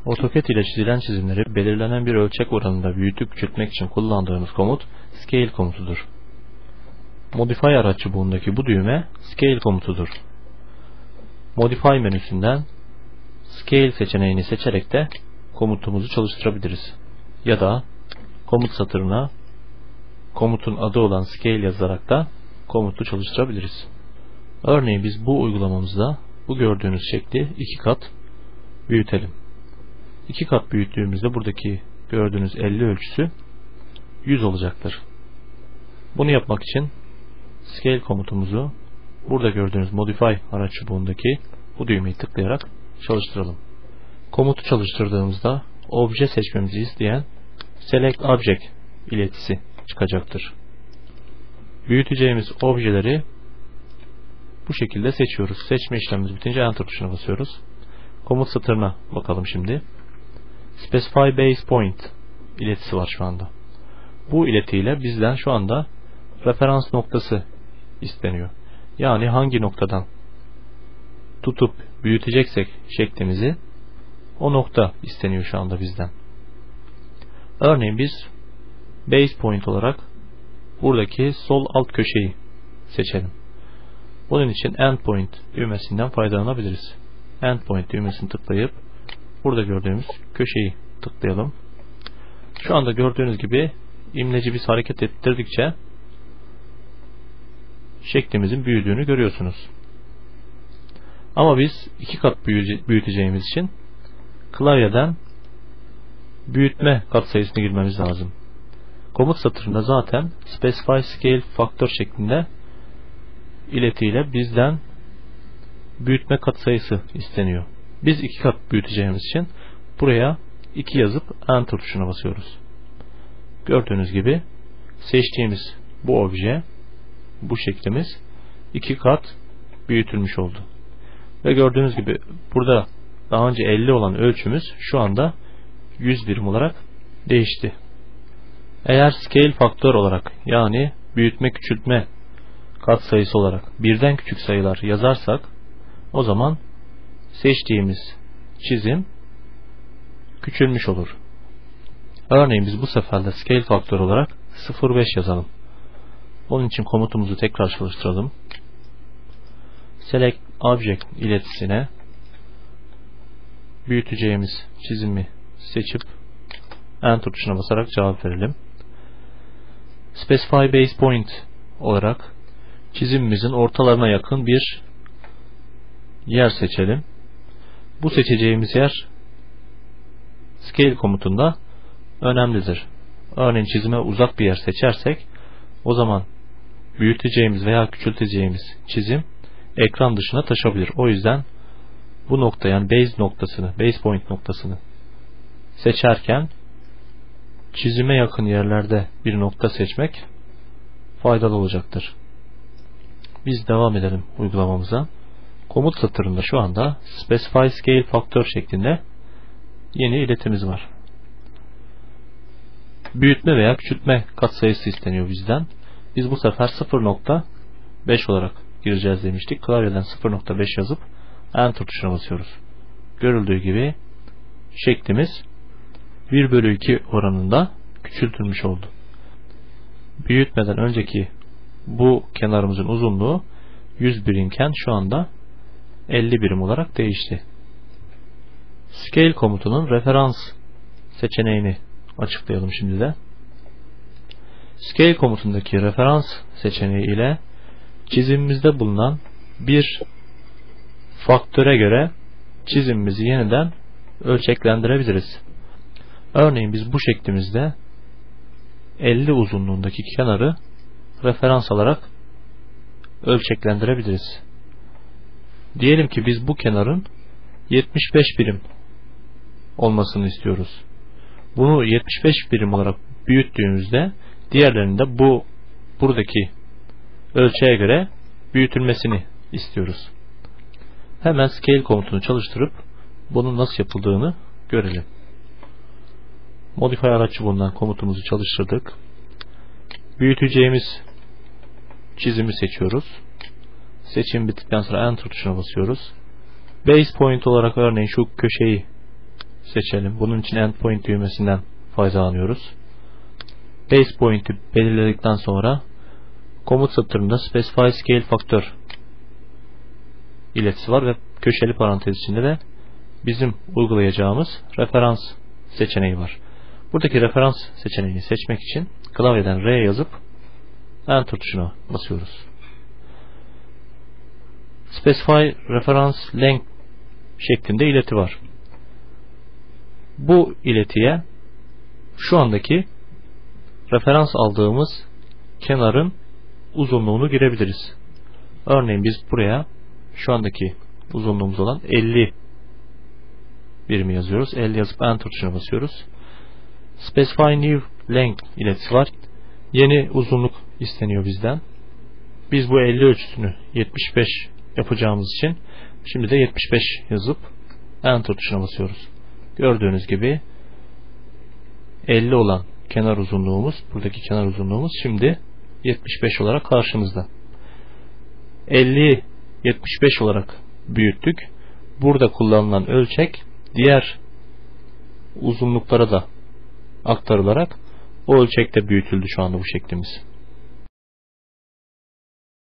AutoCAD ile çizilen çizimleri belirlenen bir ölçek oranında büyütüp küçültmek için kullandığımız komut Scale komutudur. Modify araç çubuğundaki bu düğme Scale komutudur. Modify menüsünden Scale seçeneğini seçerek de komutumuzu çalıştırabiliriz. Ya da komut satırına komutun adı olan Scale yazarak da komutu çalıştırabiliriz. Örneğin biz bu uygulamamızda bu gördüğünüz şekli 2 kat büyütelim. 2 kat büyüttüğümüzde buradaki gördüğünüz 50 ölçüsü 100 olacaktır. Bunu yapmak için Scale komutumuzu burada gördüğünüz Modify araç çubuğundaki bu düğmeyi tıklayarak çalıştıralım. Komutu çalıştırdığımızda obje seçmemizi isteyen Select Object iletisi çıkacaktır. Büyüteceğimiz objeleri bu şekilde seçiyoruz. Seçme işlemimiz bitince Enter tuşuna basıyoruz. Komut satırına bakalım şimdi. Specify Base Point iletisi var şu anda. Bu iletiyle bizden şu anda referans noktası isteniyor. Yani hangi noktadan tutup büyüteceksek şeklimizi o nokta isteniyor şu anda bizden. Örneğin biz Base Point olarak buradaki sol alt köşeyi seçelim. Bunun için Endpoint düğmesinden faydalanabiliriz. Endpoint düğmesini tıklayıp burada gördüğümüz köşeyi tıklayalım. Şu anda gördüğünüz gibi imleci biz hareket ettirdikçe şeklimizin büyüdüğünü görüyorsunuz. Ama biz 2 kat büyüteceğimiz için klavyeden büyütme katsayısını girmemiz lazım. Komut satırında zaten Specify Scale Factor şeklinde iletiyle bizden büyütme katsayısı isteniyor. Biz 2 kat büyüteceğimiz için buraya 2 yazıp Enter tuşuna basıyoruz. Gördüğünüz gibi seçtiğimiz bu obje, bu şeklimiz 2 kat büyütülmüş oldu. Ve gördüğünüz gibi burada daha önce 50 olan ölçümüz şu anda 100 birim olarak değişti. Eğer scale faktör olarak yani büyütme küçültme katsayısı olarak birden küçük sayılar yazarsak o zaman seçtiğimiz çizim küçülmüş olur. Örneğin biz bu sefer de scale faktör olarak 0,5 yazalım. Onun için komutumuzu tekrar çalıştıralım. Select Object iletisine büyüteceğimiz çizimi seçip Enter tuşuna basarak cevap verelim. Specify Base Point olarak çizimimizin ortalarına yakın bir yer seçelim. Bu seçeceğimiz yer Scale komutunda önemlidir. Örneğin çizime uzak bir yer seçersek o zaman büyüteceğimiz veya küçülteceğimiz çizim ekran dışına taşabilir. O yüzden bu nokta yani base point noktasını seçerken çizime yakın yerlerde bir nokta seçmek faydalı olacaktır. Biz devam edelim uygulamamıza. Komut satırında şu anda Specify Scale Factor şeklinde yeni iletimiz var. Büyütme veya küçültme katsayısı isteniyor bizden. Biz bu sefer 0,5 olarak gireceğiz demiştik. Klavyeden 0,5 yazıp Enter tuşuna basıyoruz. Görüldüğü gibi şeklimiz 1/2 oranında küçültülmüş oldu. Büyütmeden önceki bu kenarımızın uzunluğu 100 birimken şu anda 50 birim olarak değişti. Scale komutunun referans seçeneğini açıklayalım şimdi de. Scale komutundaki referans seçeneği ile çizimimizde bulunan bir faktöre göre çizimimizi yeniden ölçeklendirebiliriz. Örneğin biz bu şeklimizde 50 uzunluğundaki kenarı referans alarak ölçeklendirebiliriz. Diyelim ki biz bu kenarın 75 birim olmasını istiyoruz. Bunu 75 birim olarak büyüttüğümüzde diğerlerinin de buradaki ölçeğe göre büyütülmesini istiyoruz. Hemen Scale komutunu çalıştırıp bunun nasıl yapıldığını görelim. Modify araç çubuğundan komutumuzu çalıştırdık. Büyüteceğimiz çizimi seçiyoruz. Seçim bittikten sonra Enter tuşuna basıyoruz. Base Point olarak örneğin şu köşeyi seçelim. Bunun için endpoint düğmesinden faydalanıyoruz. Base point'i belirledikten sonra komut satırında specify scale factor iletisi var ve köşeli parantez içinde de bizim uygulayacağımız referans seçeneği var. Buradaki referans seçeneğini seçmek için klavyeden R yazıp Enter tuşuna basıyoruz. Specify reference length şeklinde ileti var. Bu iletiye şu andaki referans aldığımız kenarın uzunluğunu girebiliriz. Örneğin biz buraya şu andaki uzunluğumuz olan 50 birimi yazıyoruz. 50 yazıp Enter tuşuna basıyoruz. Specify new length iletisi var. Yeni uzunluk isteniyor bizden. Biz bu 50 ölçüsünü 75 yapacağımız için şimdi de 75 yazıp Enter tuşuna basıyoruz. Gördüğünüz gibi 50 olan kenar uzunluğumuz, buradaki kenar uzunluğumuz şimdi 75 olarak karşımızda. 50'yi 75 olarak büyüttük. Burada kullanılan ölçek diğer uzunluklara da aktarılarak o ölçekte büyütüldü şu anda bu şeklimiz.